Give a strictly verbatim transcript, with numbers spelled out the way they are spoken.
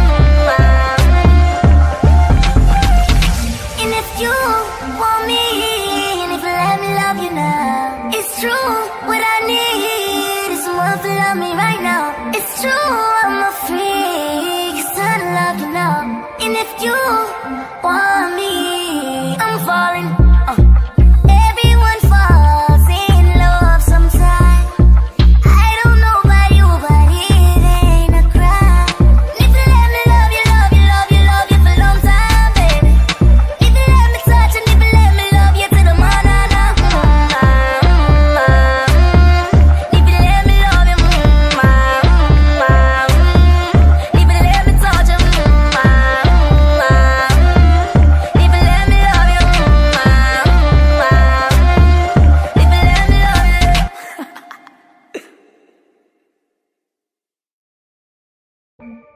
And if you want me, and if you let me love you now, it's true, what I need is someone to love me right now. It's true, I'm a freak, it's time to love you now. And if you want me, I'm falling. uh. Everyone falls in love sometime. I don't know about you, but it ain't a crime. And if you let me love you, love you, love you, love you for a long time, baby. If you let me touch and if you let me love you to the manana. If you let me love you, if you let me touch you, if you let me love you, if you let me love you.